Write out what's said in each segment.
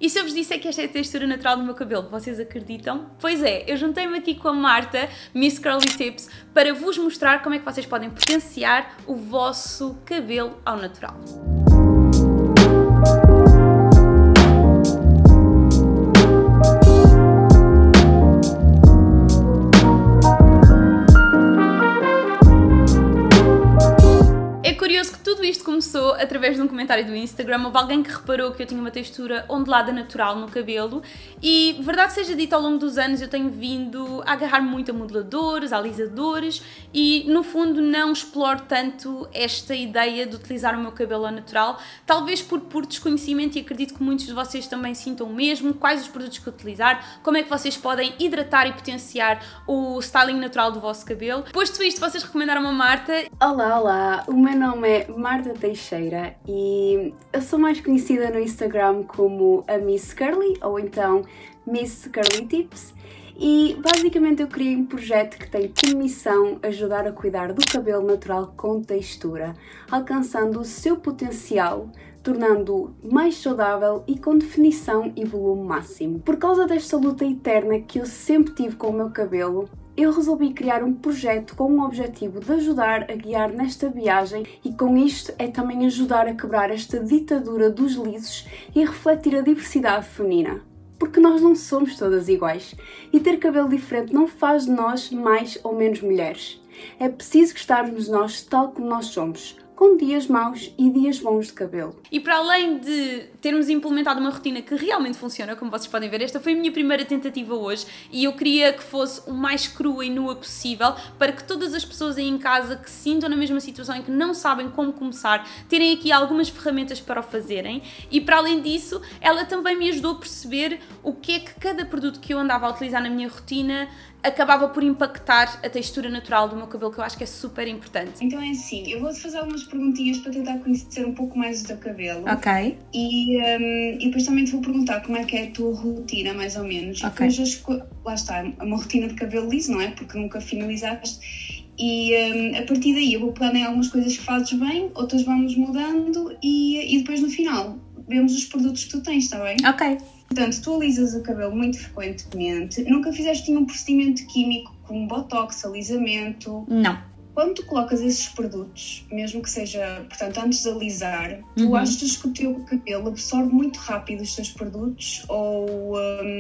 E se eu vos disser que esta é a textura natural do meu cabelo, vocês acreditam? Pois é, eu juntei-me aqui com a Marta, Miss Curly Tips, para vos mostrar como é que vocês podem potenciar o vosso cabelo ao natural. É curioso que tudo isto começou através de um comentário do Instagram. Houve alguém que reparou que eu tinha uma textura ondulada natural no cabelo e, verdade seja dita, ao longo dos anos eu tenho vindo a agarrar muito a modeladores, a alisadores e, no fundo, não exploro tanto esta ideia de utilizar o meu cabelo ao natural, talvez por desconhecimento, e acredito que muitos de vocês também sintam o mesmo. Quais os produtos que utilizar, como é que vocês podem hidratar e potenciar o styling natural do vosso cabelo. Posto isto, vocês recomendaram a Marta. Olá, o meu nome é Marta Teixeira e eu sou mais conhecida no Instagram como a Miss Curly ou então Miss Curly Tips, e basicamente eu criei um projeto que tem como missão ajudar a cuidar do cabelo natural com textura, alcançando o seu potencial, tornando-o mais saudável e com definição e volume máximo. Por causa desta luta eterna que eu sempre tive com o meu cabelo, eu resolvi criar um projeto com o objetivo de ajudar a guiar nesta viagem, e com isto é também ajudar a quebrar esta ditadura dos lisos e refletir a diversidade feminina. Porque nós não somos todas iguais e ter cabelo diferente não faz de nós mais ou menos mulheres. É preciso gostarmos de nós tal como nós somos, com dias maus e dias bons de cabelo. E para além de termos implementado uma rotina que realmente funciona, como vocês podem ver, esta foi a minha primeira tentativa hoje e eu queria que fosse o mais crua e nua possível, para que todas as pessoas aí em casa que se sintam na mesma situação e que não sabem como começar, terem aqui algumas ferramentas para o fazerem. E para além disso, ela também me ajudou a perceber o que é que cada produto que eu andava a utilizar na minha rotina acabava por impactar a textura natural do meu cabelo, que eu acho que é super importante. Então é assim, eu vou-te fazer algumas perguntinhas para tentar conhecer um pouco mais do teu cabelo. Ok. E depois também te vou perguntar como é que é a tua rotina, mais ou menos. Ok. E depois, lá está, é uma rotina de cabelo liso, não é? Porque nunca finalizaste. E a partir daí eu vou pegando em algumas coisas que fazes bem, outras vamos mudando e depois no final vemos os produtos que tu tens, está bem? Ok. Portanto, tu alisas o cabelo muito frequentemente. Nunca fizeste nenhum procedimento químico como botox, alisamento? Não. Quando tu colocas esses produtos, mesmo que seja, portanto, antes de alisar, tu achas que o teu cabelo absorve muito rápido os teus produtos ou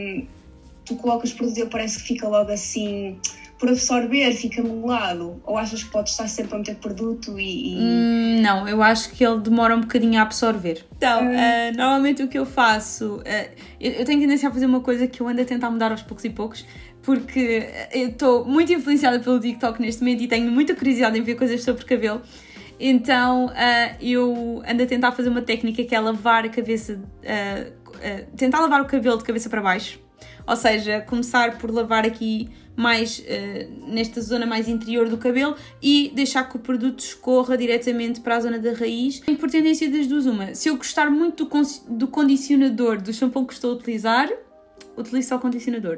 tu colocas o produto e ele parece que fica logo assim, por absorver, fica molado? Ou achas que podes estar sempre a meter produto Não, eu acho que ele demora um bocadinho a absorver. Então, normalmente o que eu faço, eu tenho tendência a fazer uma coisa que eu ando a tentar mudar aos poucos e poucos, porque eu estou muito influenciada pelo TikTok neste momento e tenho muita curiosidade em ver coisas sobre cabelo. Então eu ando a tentar fazer uma técnica que é lavar a cabeça, tentar lavar o cabelo de cabeça para baixo. Ou seja, começar por lavar aqui mais nesta zona mais interior do cabelo e deixar que o produto escorra diretamente para a zona da raiz. Tenho por tendência das duas uma. Se eu gostar muito do condicionador, do shampoo que estou a utilizar, utilizo só o condicionador.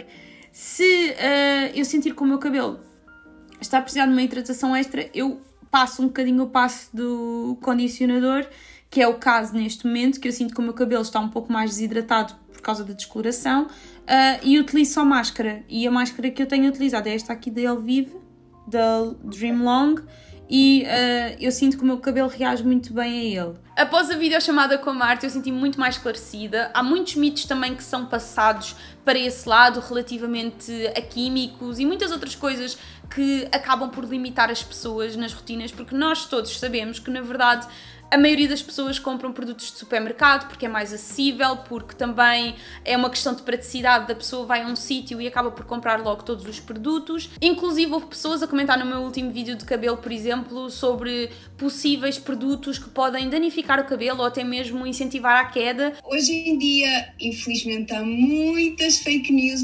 Se eu sentir que o meu cabelo está a precisar de uma hidratação extra, eu passo um bocadinho o passo do condicionador, que é o caso neste momento, que eu sinto que o meu cabelo está um pouco mais desidratado por causa da descoloração, e utilizo só máscara. E a máscara que eu tenho utilizado é esta aqui da Elvive, da Dream Long, e eu sinto que o meu cabelo reage muito bem a ele. Após a videochamada com a Marta, eu senti-me muito mais esclarecida. Há muitos mitos também que são passados para esse lado relativamente a químicos e muitas outras coisas que acabam por limitar as pessoas nas rotinas, porque nós todos sabemos que, na verdade, a maioria das pessoas compram produtos de supermercado porque é mais acessível, porque também é uma questão de praticidade, da pessoa vai a um sítio e acaba por comprar logo todos os produtos. Inclusive houve pessoas a comentar no meu último vídeo de cabelo, por exemplo, sobre possíveis produtos que podem danificar o cabelo ou até mesmo incentivar a queda. Hoje em dia, infelizmente, há muitas fake news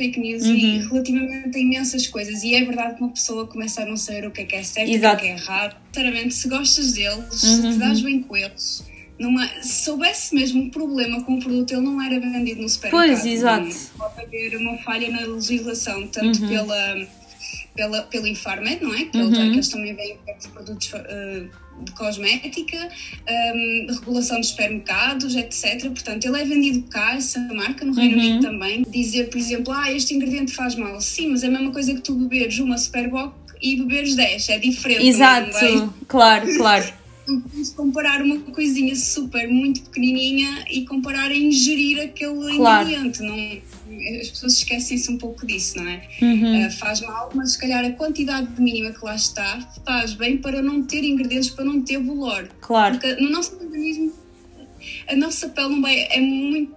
e relativamente a imensas coisas, e é verdade que uma pessoa começa a não saber o que é certo e o que é errado. Sinceramente, se gostas deles, se te dás bem com eles, se soubesse mesmo um problema com o produto, ele não era vendido no supermercado. Pois, exato. Pode haver uma falha na legislação, tanto pelo Infarmed, não é? Que eles também vêm com produtos de cosmética, regulação dos supermercados, etc. Portanto, ele é vendido cá, essa marca, no Reino Unido também. Dizer, por exemplo, este ingrediente faz mal. Sim, mas é a mesma coisa que tu beberes uma Superboc e beberes 10, é diferente. Exato, claro. Vamos comparar uma coisinha muito pequenininha e comparar a ingerir aquele ingrediente. As pessoas esquecem-se um pouco disso, não é? Faz mal, mas se calhar a quantidade mínima que lá está faz bem para não ter ingredientes, para não ter bolor. Claro. Porque no nosso organismo, a nossa pele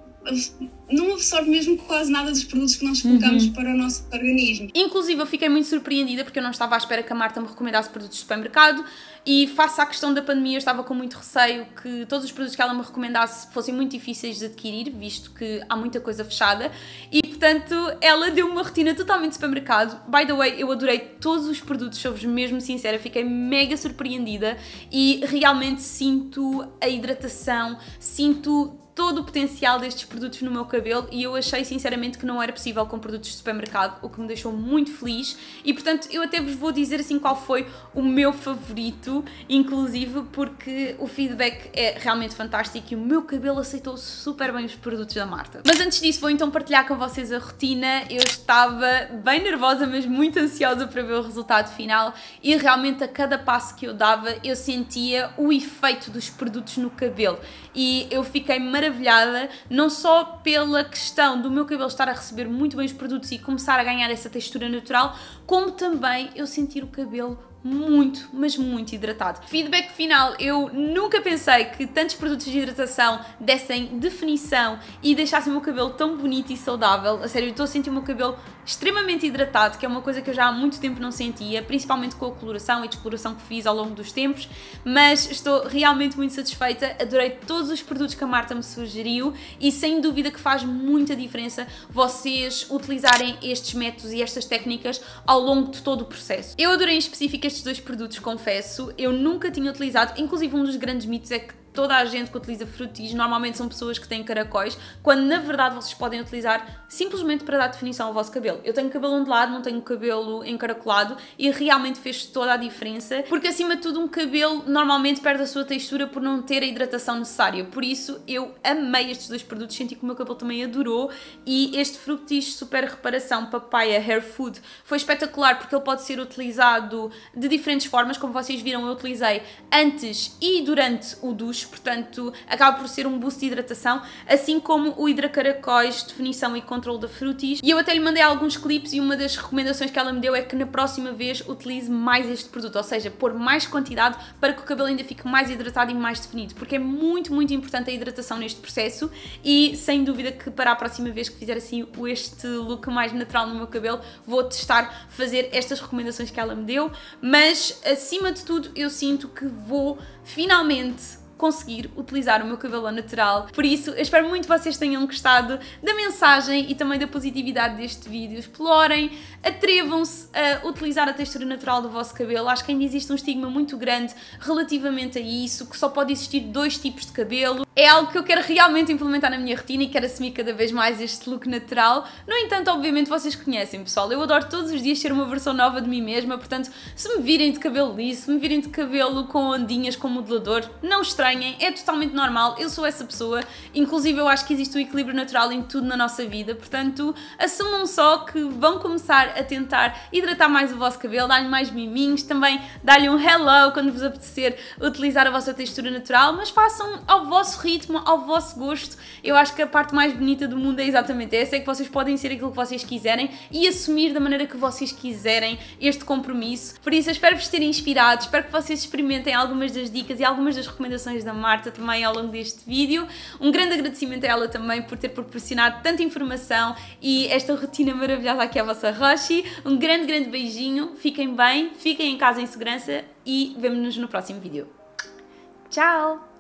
não absorve mesmo quase nada dos produtos que nós colocamos para o nosso organismo. Inclusive, eu fiquei muito surpreendida porque eu não estava à espera que a Marta me recomendasse produtos de supermercado e, face à questão da pandemia, eu estava com muito receio que todos os produtos que ela me recomendasse fossem muito difíceis de adquirir, visto que há muita coisa fechada e, portanto, ela deu uma rotina totalmente de supermercado. By the way, eu adorei todos os produtos, sou-vos mesmo sincera, fiquei mega surpreendida e realmente sinto a hidratação, sinto todo o potencial destes produtos no meu cabelo e eu achei sinceramente que não era possível com produtos de supermercado, o que me deixou muito feliz e portanto eu até vos vou dizer assim qual foi o meu favorito, inclusive porque o feedback é realmente fantástico e o meu cabelo aceitou super bem os produtos da Marta. Mas antes disso vou então partilhar com vocês a rotina. Eu estava bem nervosa, mas muito ansiosa para ver o resultado final e realmente a cada passo que eu dava eu sentia o efeito dos produtos no cabelo e eu fiquei maravilhada, não só pela questão do meu cabelo estar a receber muito bem os produtos e começar a ganhar essa textura natural, como também eu sentir o cabelo muito, mas muito hidratado. Feedback final, eu nunca pensei que tantos produtos de hidratação dessem definição e deixassem o meu cabelo tão bonito e saudável. A sério, eu estou a sentir o meu cabelo extremamente hidratado, que é uma coisa que eu já há muito tempo não sentia, principalmente com a coloração e descoloração que fiz ao longo dos tempos, mas estou realmente muito satisfeita, adorei todos os produtos que a Marta me sugeriu e sem dúvida que faz muita diferença vocês utilizarem estes métodos e estas técnicas ao longo de todo o processo. Eu adorei em específico estes dois produtos, confesso, eu nunca tinha utilizado, inclusive um dos grandes mitos é que toda a gente que utiliza frutis normalmente são pessoas que têm caracóis, quando na verdade vocês podem utilizar simplesmente para dar definição ao vosso cabelo. Eu tenho cabelo ondulado, não tenho cabelo encaracolado e realmente fez toda a diferença, porque acima de tudo um cabelo normalmente perde a sua textura por não ter a hidratação necessária, por isso eu amei estes dois produtos, senti que o meu cabelo também adorou e este Fructis Super Reparação Papaya Hair Food foi espetacular porque ele pode ser utilizado de diferentes formas, como vocês viram eu utilizei antes e durante o duche, portanto acaba por ser um boost de hidratação, assim como o Hidracaracóis Definição e Controle da Frutis. E eu até lhe mandei alguns clipes e uma das recomendações que ela me deu é que na próxima vez utilize mais este produto, ou seja, pôr mais quantidade para que o cabelo ainda fique mais hidratado e mais definido, porque é muito, muito importante a hidratação neste processo e sem dúvida que para a próxima vez que fizer assim este look mais natural no meu cabelo, vou testar fazer estas recomendações que ela me deu, mas acima de tudo eu sinto que vou finalmente conseguir utilizar o meu cabelo ao natural. Por isso, eu espero muito que vocês tenham gostado da mensagem e também da positividade deste vídeo. Explorem, atrevam-se a utilizar a textura natural do vosso cabelo. Acho que ainda existe um estigma muito grande relativamente a isso, que só pode existir dois tipos de cabelo. É algo que eu quero realmente implementar na minha rotina e quero assumir cada vez mais este look natural. No entanto, obviamente vocês conhecem, pessoal. Eu adoro todos os dias ser uma versão nova de mim mesma, portanto, se me virem de cabelo liso, se me virem de cabelo com ondinhas, com modelador, não estranhem, é totalmente normal, eu sou essa pessoa, inclusive eu acho que existe um equilíbrio natural em tudo na nossa vida, portanto, assumam só que vão começar a tentar hidratar mais o vosso cabelo, dar-lhe mais miminhos, também dar-lhe um hello quando vos apetecer utilizar a vossa textura natural, mas façam ao vosso ritmo, ao vosso gosto. Eu acho que a parte mais bonita do mundo é exatamente essa, é que vocês podem ser aquilo que vocês quiserem e assumir da maneira que vocês quiserem este compromisso. Por isso, eu espero vos terem inspirado, espero que vocês experimentem algumas das dicas e algumas das recomendações da Marta também ao longo deste vídeo. Um grande agradecimento a ela também por ter proporcionado tanta informação e esta rotina maravilhosa aqui à vossa Roshi. Um grande, grande beijinho, fiquem bem, fiquem em casa em segurança e vemo-nos no próximo vídeo. Tchau!